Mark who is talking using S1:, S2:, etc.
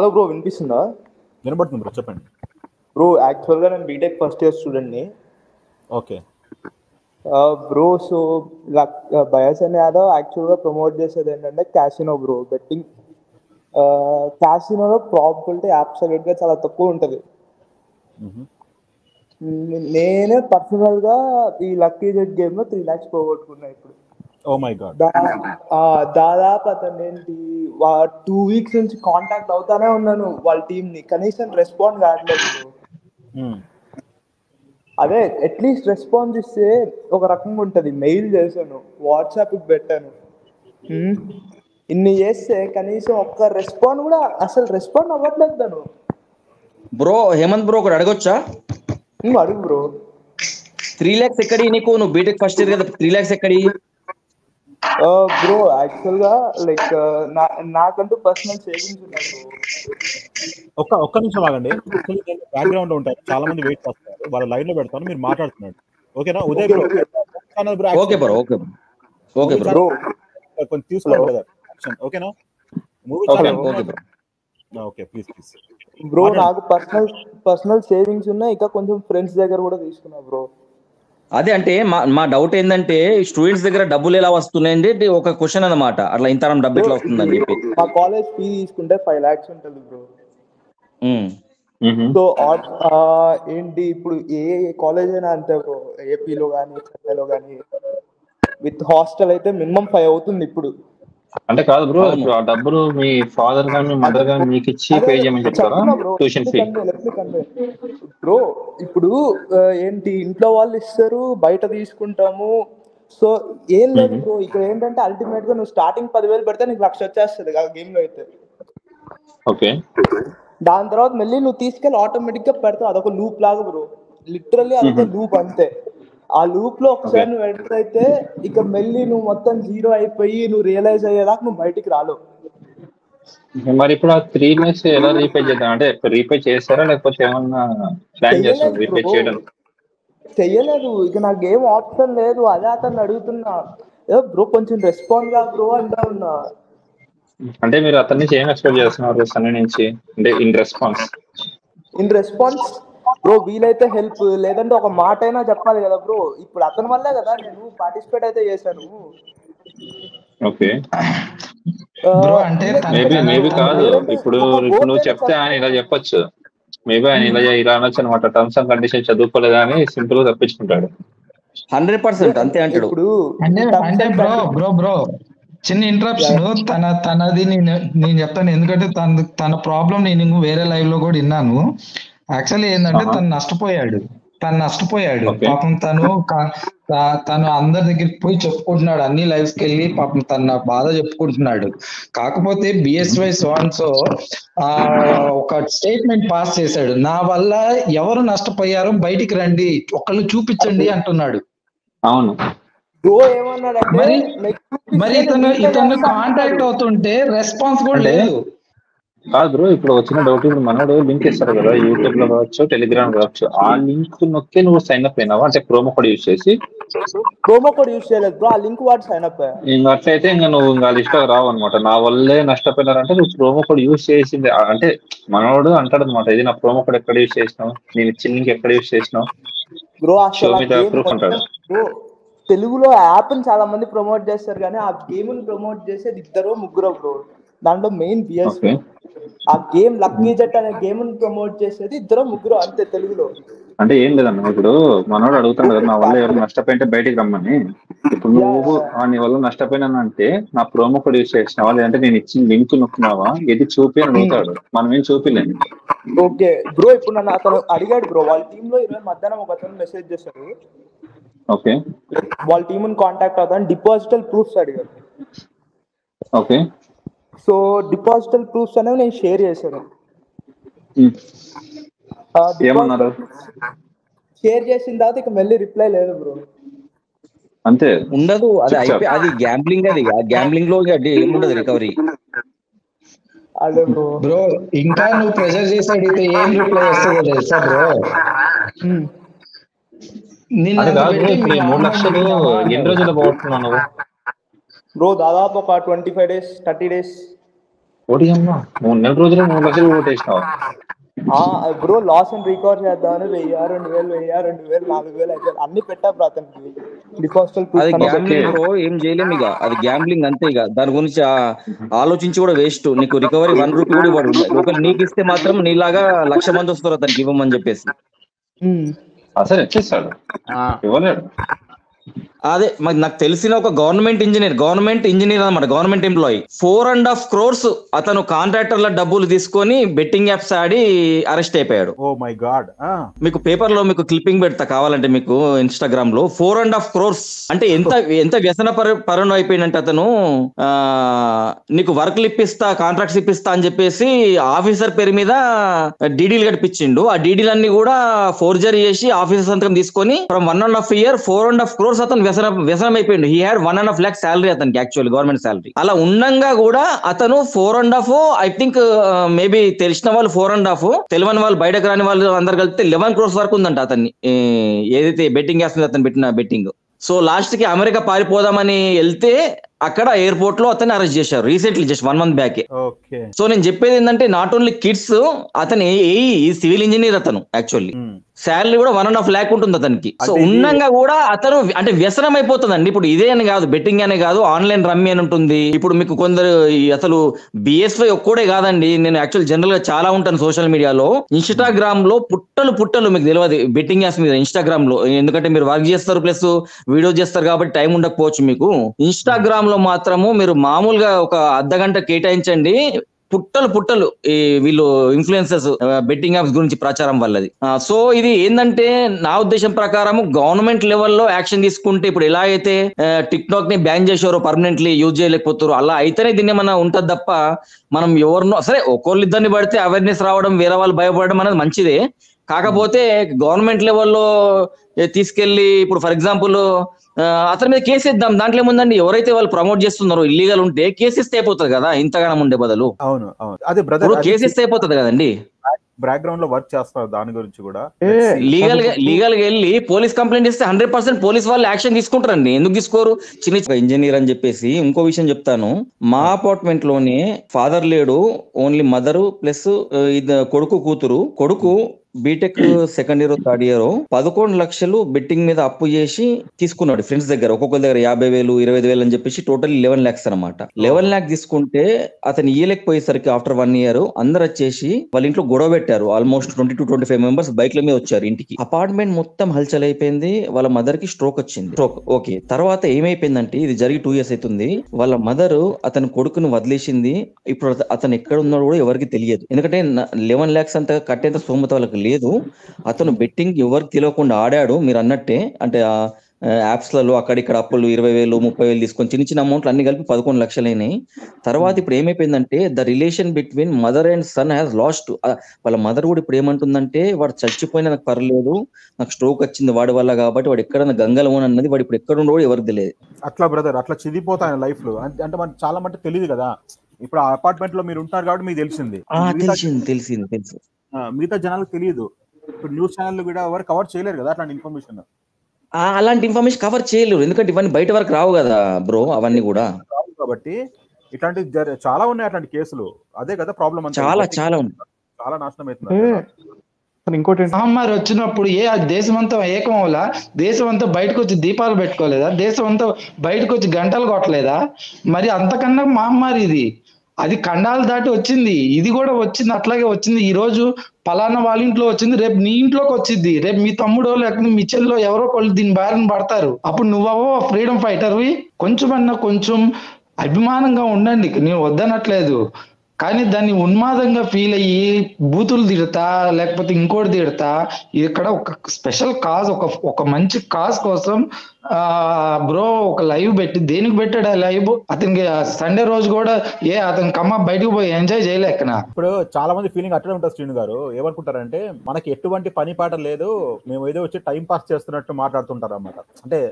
S1: Hello bro, వినిపిస్తుందా?
S2: వినబడుతుంది bro, చెప్పండి.
S1: బ్రో యాక్చువల్గా నేను బీటెక్ ఫస్ట్ ఇయర్ స్టూడెంట్ని.
S2: ఓకే
S1: బ్రో, సో బయాసన్ యాదవ్ యాక్చువల్గా ప్రమోట్ చేసేది ఏంటంటే క్యాసినో బ్రో, బెట్టింగ్. క్యాసినోలో ప్రాబిలిటీ అబ్సల్యూట్గా చాలా తక్కువ ఉంటుంది. నేనే పర్సనల్గా ఈ లక్కీ జెట్ గేమ్లో 3 lakhs పోగొట్టుకున్నా ఇప్పుడు.
S2: Oh my God.
S1: దాదాపు అతను ఏంటి 2 weeks నుంచి కాంటాక్ట్ అవుతానే ఉన్నాను వాళ్ళ టీంని, కనీసం రెస్పాండ్ కావట్లేదు. అదే అట్లీస్ట్ రెస్పాన్స్ ఇస్తే ఒక రకంగా ఉంటుంది. మెయిల్ చేశాను, వాట్సాప్కి పెట్టాను, ఇన్ని చేస్తే కనీసం ఒక్క రెస్పాండ్ కూడా అసలు రెస్పాండ్ అవ్వట్లేదు తను.
S3: బ్రో హేమంత్ బ్రో ఒకటి అడగొచ్చా?
S1: అడుగు బ్రో.
S3: 3 lakhs ఎక్కడి నీకు? నువ్వు బీటెక్ ఫస్ట్ ఇయర్ కదా, 3 lakhs ఎక్కడి?
S1: బ్రో యాక్చువల్గా లైక్ నాకంటూ పర్సనల్ సేవింగ్స్ ఉన్నాయి బ్రో.
S2: ఒక్క నిమిషం ఆగండి. బ్యాక్గ్రౌండ్ ఉంటారు, చాలా మంది వెయిట్ చేస్తారు, వాళ్ళ లైన్ లో పెడతాను, మీరు మాట్లాడుతున్నాడు. ఓకేనా? Uday bro.
S3: Okay bro, okay okay bro,
S2: కొంచెం తీసుకోండి బ్రదర్. ఓకేనా? Movie okay, please please
S1: bro. నాకు పర్సనల్ సేవింగ్స్ ఉన్నాయి, ఇంకా కొంచెం ఫ్రెండ్స్ దగ్గర కూడా తీసుకున్నా బ్రో.
S3: అదే అంటే మా డౌట్ ఏంటంటే స్టూడెంట్స్ దగ్గర డబ్బులు ఎలా వస్తున్నాయండి ఒక క్వశ్చన్ అన్నమాట. అట్లా ఇంతరం డబ్బు ఎట్లా వస్తుందని చెప్పి.
S1: మా కాలేజ్ ఫీ తీసుకుంటే 5 lakhs ఉంటుంది బ్రో. సో ఏంటి ఇప్పుడు ఏ కాలేజ్ అయినా అంతే బ్రో, ఏపీలో కానీ చెన్నైలో కానీ, విత్ హాస్టల్ అయితే మినిమం 5 అవుతుంది ఇప్పుడు.
S4: అంటే కాదు బ్రో, ఇప్పుడు ఆ డబ్బులు మీ ఫాదర్ గానీ మీ మదర్ గానీ మీకు ఇచ్చి పే చేయమని చెప్తారా ట్యూషన్ ఫీ?
S1: బ్రో ఇప్పుడు ఏంటి ఇంట్లో వాళ్ళు ఇస్తారు, బయట తీసుకుంటాము. సో ఏం లేదు బ్రో, ఇక్కడ ఏంటంటే అల్టిమేట్ గా నువ్వు స్టార్టింగ్ 10,000 పెడితే నీకు 1,00,000 వచ్చేస్తుంది గేమ్ లో అయితే.
S4: ఓకే,
S1: దాని తర్వాత మళ్ళీ నువ్వు తీసుకెళ్ళి ఆటోమేటిక్ గా పెడతావు. అదొక లూప్ లాగా బ్రో, లిటరల్లీ అదొక లూప్ అంతే. ఆ లూప్ లో ఒకసారి నువ్వు ఎంటర్ అయితే ఇక మళ్ళీ నువ్వు మొత్తం జీరో అయిపోయి నువ్వు రియలైజ్ అయ్యేదాకా నువ్వు బయటికి రాలేవు.
S4: మరి ఇప్పుడు ఆ 3 lakhs ఎలా రీపే చేద్దాం? అంటే రీపే చేస్తారా లేకపోతే ఏమన్నా ప్లాన్ చేస్తారా రీపే చేయడం?
S1: చెయ్యలేదు, ఇక నాకు ఏం ఆప్షన్ లేదు. అదే అతన్ని అడుగుతున్నా, బ్రో కొంచెం రెస్పాండ్ గా బ్రో అంటా ఉన్నా.
S4: అంటే మీరు అతని నుంచి ఏం ఎక్స్పెక్ట్ చేస్తున్నారు సన్నీ నుంచి? అంటే ఇన్ రెస్పాన్స్
S1: బ్రో వీలైతే హెల్ప్, లేదంటే ఒక మాట అయినా చెప్పాలి కదా బ్రో. ఇప్పుడు అతని వల్లే కదా నేను పార్టిసిపేట్ అయితే చేశాను.
S4: ఓకే
S5: బ్రో అంటే
S4: మేబీ కాదు, ఇప్పుడు నువ్వు చెప్తే ఆయన ఇలా చెప్పొచ్చు, మేబీ ఆయన ఇలా అనొచ్చు అనమాట. టర్మ్స్ అండ్ కండిషన్ చదువుకోలేదా అని సింపుల్ గా తప్పించుకుంటాడు.
S3: 100% అంతే అంటాడు.
S5: అంటే బ్రో చిన్న ఇంటరప్షన్ తనది నేను చెప్తాను. ఎందుకంటే తన ప్రాబ్లం నేను వేరే లైవ్ లో కూడా విన్నాను. యాక్చువల్లీ ఏంటంటే తను నష్టపోయాడు. పాపం తను అందరి దగ్గరికి పోయి చెప్పుకుంటున్నాడు, అన్ని లైవ్స్ కి వెళ్ళి పాపం తన బాధ చెప్పుకుంటున్నాడు. కాకపోతే B S Y statement pass చేశాడు, నా వల్ల ఎవరు నష్టపోయారో బయటికి రండి, ఒకళ్ళు చూపించండి అంటున్నాడు.
S4: అవును,
S5: మరి ఇతను కాంటాక్ట్ అవుతుంటే రెస్పాన్స్ కూడా లేదు.
S4: కాదు బ్రో, ఇప్పుడు వచ్చిన డౌట్, ఇప్పుడు మనోడు లింక్ ఇస్తారు కదా యూట్యూబ్ లో కావచ్చు, టెలిగ్రామ్ కావచ్చు, ఆ లింక్ నొక్కి నువ్వు సైన్ అప్ అయినావా? అంటే ప్రోమో కోడ్ యూజ్ చేసి?
S1: ప్రోమో కోడ్ యూజ్ చేయలేదు బ్రో, ఆ లింక్ వాడి సైన్ అప్.
S4: ఇంకా అట్లయితే ఇంకా నువ్వు ఇంకా లిస్ట్ రావు అనమాట. నా వల్లే నష్టపోయినారంటే నువ్వు ప్రోమో కోడ్ యూజ్ చేసింది. అంటే మనోడు అంటాడు అనమాట, ఇది నా ప్రోమో కోడ్ ఎక్కడ యూజ్ చేసినావు, నేను ఇచ్చిన లింక్ ఎక్కడ యూజ్ చేసినావు, షో మీ ద ప్రూఫ్ అంటాడు.
S1: తెలుగులో యాప్ చాలా మంది ప్రమోట్ చేస్తారు కానీ ఆ గేమ్ ప్రమోట్ చేసేది 2-3 బ్రో. దాంట్లో main B. S game lucky jet అనే గేమ్ ప్రమోట్ చేసేది 2-3 అంతే తెలుగులో.
S4: అంటే ఏం లేదన్న, ఇప్పుడు మనోడు అడుగుతాడు కదా నా వల్ల ఎవరు నష్టపోయింటే బయటికి రమ్మని. ఇప్పుడు నువ్వు నీ వల్ల నష్టపోయినానంటే నా ప్రోమో కోడ్ యూజ్ చేసినావా, లేదంటే నేను ఇచ్చిన లింక్ నొక్కినావా, ఏది చూపి అని అడుగుతాడు. మనం ఏం చూపిలేము.
S1: ఓకే బ్రో, ఇప్పుడు నన్ను అతను అడిగాడు బ్రో, వాళ్ళ టీమ్ లో 20 మధ్యాహ్నం ఒక అతను మెసేజ్ చేశాడు.
S4: ఓకే,
S1: వాళ్ళ టీమ్ కాంటాక్ట్ అవుతాను, డిపాజిటల్ ప్రూఫ్స్ అడిగారు.
S4: ఓకే,
S1: సో డిపాజిటల్ ప్రూఫ్స్ అనేవి నేను షేర్ చేశాను.
S4: ఏమన్నారు?
S1: షేర్ చేసిన తర్వాత ఇక మళ్ళీ రిప్లై లేదు బ్రో.
S4: అంతే
S3: ఉండదు, అది అయిపోయి అది గ్యాంబ్లింగ్. అది గ్యాంబ్లింగ్ లో ఏముండదు రికవరీ.
S1: అదే
S5: బ్రో ఇంకా నువ్వు ప్రెజర్ చేసి అడిగితే ఏం రిప్లై వస్తుందో తెలుసా బ్రో?
S4: ఇప్పుడు 3 లక్షలు ఎన్ని రోజులు పోగొట్టుకున్నావు నువ్వు?
S1: బ్రో దాదాపు ఒక 25 days 30 days.
S4: ఓడి అమ్మ 3 నెలల రోజులు 3 లక్షలు ఓటేసినావా?
S1: బ్రో లాస్ అండ్ రికార్డ్ చేద్దామని 1000, 2000, 2000, 4000, 5000 అన్ని పెట్టా బ్రో అతనికి డిపాజిటల్
S3: అది
S1: ప్రూఫ్
S3: గ్యాంబ్లింగ్ బ్రో, ఏం చేయలేము ఇక. అది గ్యాంబ్లింగ్ అంతే ఇక. దాని గురించి ఆలోచించి కూడా వేస్ట్. నీకు రికవరీ 1 రూపీ కూడా ఇవ్వడు. ఒకవేళ నీకు ఇస్తే మాత్రం నీలాగా 1,00,000 మంది వస్తారు అతనికి ఇవ్వమని చెప్పేసి.
S4: అసలు ఎట్లిస్తాడు? ఇవ్వలేడు.
S3: అదే మరి నాకు తెలిసిన ఒక గవర్నమెంట్ ఇంజనీర్ అనమాట, గవర్నమెంట్ ఎంప్లాయీ. 4.5 crores అతను కాంట్రాక్టర్ల డబ్బులు తీసుకొని బెట్టింగ్ యాప్స్ ఆడి అరెస్ట్ అయిపోయాడు.
S2: Oh my God.
S3: మీకు పేపర్ లో మీకు క్లిప్పింగ్ పెడతా కావాలంటే, మీకు ఇన్స్టాగ్రామ్ లో. 4.5 crores అంటే ఎంత వ్యసన పరుణం అయిపోయిందంటే అతను, నీకు వర్క్లు ఇప్పిస్తా, కాంట్రాక్ట్స్ ఇప్పిస్తా అని చెప్పేసి ఆఫీసర్ పేరు మీద డీడీలు కట్టించిండు. ఆ డీడీలన్నీ కూడా ఫోర్జరీ చేసి ఆఫీసర్ సంతకం తీసుకొని ఫ్రమ్ 1.5 year 4.5 crores అతను వ్యసనం అయిపోయిండు. హీ హ్యాడ్ 1.5 lakh శాలరీ అతనికి, యాక్చువల్ గవర్నమెంట్ శాలరీ. అలా ఉండంగా కూడా అతను 4.5, ఐ థింక్ మేబీ తెలిసిన వాళ్ళు 4.5, తెలియని వాళ్ళు, బయటకు రాని వాళ్ళు అందరు కలిపితే 11 crores వరకు ఉందంట అతన్ని, ఏదైతే బెట్టింగ్ వేస్తుంది అతను పెట్టిన బెట్టింగ్. సో లాస్ట్ కి అమెరికా పారిపోదామని వెళ్తే అక్కడ ఎయిర్పోర్ట్ లో అతన్ని అరెస్ట్ చేశారు recently, just 1 month back. So నేను చెప్పేది ఏంటంటే, నాట్ ఓన్లీ కిడ్స్, అతను సివిల్ ఇంజనీర్ అతను యాక్చువల్లీ. శాలరీ కూడా 1.5 lakh ఉంటుంది అతనికి. సో ఉన్నంగా కూడా అతను అంటే వ్యసనం అయిపోతుందండి. ఇప్పుడు ఇదే అని కాదు, బెట్టింగ్ అనే కాదు, ఆన్లైన్ రమ్మీ అని ఉంటుంది. ఇప్పుడు మీకు కొందరు అసలు BSY ఒక్కడే కాదండి, నేను యాక్చువల్ జనరల్ గా చాలా ఉంటాను సోషల్ మీడియాలో. ఇన్స్టాగ్రామ్ లో పుట్టలు మీకు తెలియదు బెట్టింగ్ యాప్స్ మీద ఇన్స్టాగ్రామ్ లో, ఎందుకంటే మీరు వర్క్ చేస్తారు ప్లస్ వీడియో చేస్తారు కాబట్టి టైం ఉండకపోవచ్చు మీకు. ఇన్స్టాగ్రామ్ లో మాత్రము మీరు మామూలుగా ఒక అర్ధగంట కేటాయించండి, పుట్టలు ఈ వీళ్ళు ఇన్ఫ్లుయెన్సర్స్ బెట్టింగ్ యాప్స్ గురించి ప్రచారం వల్లది. సో ఇది ఏంటంటే, నా ఉద్దేశం ప్రకారం గవర్నమెంట్ లెవెల్లో యాక్షన్ తీసుకుంటే, ఇప్పుడు ఎలా అయితే టిక్ టాక్ ని బ్యాన్ చేసారో, పర్మనెంట్లీ యూజ్ చేయలేకపోతారు, అలా అయితేనే దీన్ని ఏమన్నా ఉంటది తప్ప, మనం ఎవరినో సరే ఒకళ్ళు ఇద్దరిని పడితే అవేర్నెస్ రావడం, వేరే వాళ్ళు భయపడడం అనేది మంచిదే. కాకపోతే గవర్నమెంట్ లెవెల్లో తీసుకెళ్లి, ఇప్పుడు ఫర్ ఎగ్జాంపుల్ అతని మీద కేసు ఇద్దాం, దాంట్లో ఏముందండి, ఎవరైతే వాళ్ళు ప్రమోట్ చేస్తున్నారో ఇల్లీగల్ ఉంటే కేసు ఇస్తే అయిపోతుంది కదా, ఇంతగానం ఉండే బదులు.
S2: అవును అదే బ్రదర్,
S3: కేసు ఇస్తే అయిపోతుంది కదండి.
S2: బ్యాక్గ్రౌండ్ లో వర్క్ చేస్తారు దాని గురించి కూడా.
S3: లీగల్ గా వెళ్ళి పోలీస్ కంప్లైంట్ ఇస్తే 100% పోలీస్ వాళ్ళు యాక్షన్ తీసుకుంటారండి. ఎందుకు తీసుకోరు? చిన్న ఇంజనీర్ అని చెప్పేసి. ఇంకో విషయం చెప్తాను, మా అపార్ట్మెంట్ లోనే ఫాదర్ లేడు, ఓన్లీ మదరు ప్లస్ కొడుకు కూతురు. కొడుకు BTech 2nd year 3rd year 11 లక్షలు బెట్టింగ్ మీద అప్పు చేసి తీసుకున్నాడు ఫ్రెండ్స్ దగ్గర, ఒక్కొక్కరి దగ్గర 50,000, 25,000 అని చెప్పేసి టోటల్ 11 lakhs అనమాట. 11 lakh తీసుకుంటే అతను ఇయ్యలేకపోయేసరికి ఆఫ్టర్ 1 year అందరు వచ్చేసి వాళ్ళ ఇంట్లో గొడవ పెట్టారు. ఆల్మోస్ట్ 20 to 25 members బైక్ల మీద వచ్చారు ఇంటికి. అపార్ట్మెంట్ మొత్తం హల్చల్ అయిపోయింది. వాళ్ళ మదర్ కి స్ట్రోక్ వచ్చింది. ఓకే, తర్వాత ఏమైపోయిందంటే, ఇది జరిగి 2 years అవుతుంది. వాళ్ళ మదర్ అతని కొడుకును వదిలేసింది. ఇప్పుడు అతను ఎక్కడ ఉన్నాడు కూడా ఎవరికి తెలియదు, ఎందుకంటే 11 lakhs అంత కట్టేంత స్తోమత వాళ్ళకి లేదు. అతను బెట్టింగ్ ఎవరికి తెలియకుండా ఆడాడు, మీరు అన్నట్టే. అంటే యాప్స్ లలో అక్కడిక్కడ అప్పులు 20,000, 30,000 తీసుకొని చిన్న అమౌంట్లు అన్ని కలిపి 11 లక్షలు అయినాయి. తర్వాత ఇప్పుడు ఏమైపోయిందంటే, the relation between mother and son has lost. వాళ్ళ మదర్ కూడా ఇప్పుడు ఏమంటుందంటే, వాడు చచ్చిపోయినా నాకు పర్లేదు, నాకు స్ట్రోక్ వచ్చింది వాడి వల్ల, కాబట్టి వాడు ఎక్కడ గంగలో అన్నది, వాడు ఇప్పుడు ఎక్కడ ఉండో ఎవరికి తెలియదు.
S2: అట్లా బ్రదర్, అట్లా చిదిపోతాయి లైఫ్ లో. అంటే మనకి చాలా మంది తెలియదు కదా. ఇప్పుడు ఆ అపార్ట్మెంట్ లో మీరు ఉంటారు కాబట్టి మీకు తెలిసింది.
S3: తెలిసింది
S2: మిగతా జనాలకు తెలియదు. ఇప్పుడు న్యూస్ ఛానల్ కూడా ఎవరు కవర్ చేయలేరు కదా అట్లాంటి ఇన్ఫర్మేషన్.
S3: అలాంటి ఇన్ఫర్మేషన్ కవర్ చేయలేరు, ఎందుకంటే ఇవన్నీ బయట వరకు రావు కదా బ్రో, అవన్నీ కూడా
S2: రావు కాబట్టి. ఇట్లాంటి చాలా ఉన్నాయి అట్లాంటి కేసులు. అదే కదా ప్రాబ్లం.
S3: చాలా ఉన్నాయి,
S2: చాలా నాశనం అవుతుంది.
S5: ఇంకోటి మహమ్మారి వచ్చినప్పుడు దేశం అంతా ఏకం అవలా, దేశం అంతా బయటకు వచ్చి దీపాలు పెట్టుకోలేదా, దేశం అంతా బయటకు వచ్చి గంటలు కొట్టలేదా? మరి అంతకన్నా మహమ్మారి ఇది, అది ఖండాలు దాటి వచ్చింది. ఇది కూడా వచ్చింది, అట్లాగే వచ్చింది. ఈ రోజు పలానా వాళ్ళ ఇంట్లో వచ్చింది, రేపు నీ ఇంట్లోకి వచ్చింది, రేపు మీ తమ్ముడో లేకపోతే మీ చెల్లో ఎవరో వాళ్ళు దీని బారిన పడతారు. అప్పుడు నువ్వవో ఫ్రీడమ్ ఫైటర్వి. కొంచెం అభిమానంగా ఉండండి, నేను వద్దనట్లేదు. కానీ దాన్ని ఉన్మాదంగా ఫీల్ అయ్యి బూతులు తిడతా లేకపోతే ఇంకోటి తిడతా, ఇక్కడ ఒక స్పెషల్ కాజ్, ఒక మంచి కాజ్ కోసం బ్రో ఒక లైవ్ పెట్టి, దేనికి పెట్టాడు ఆ లైవ్? అతనికి సండే రోజు కూడా అతని కమ్మ బయటకు పోయి ఎంజాయ్ చేయలేకనా?
S2: ఇప్పుడు చాలా మంది ఫీలింగ్ అట్లే ఉంటుంది శ్రీను గారు. ఏమనుకుంటారంటే, మనకి ఎటువంటి పని పాట లేదు, మేము ఏదో వచ్చి టైం పాస్ చేస్తున్నట్టు మాట్లాడుతుంటారు అన్నమాట. అంటే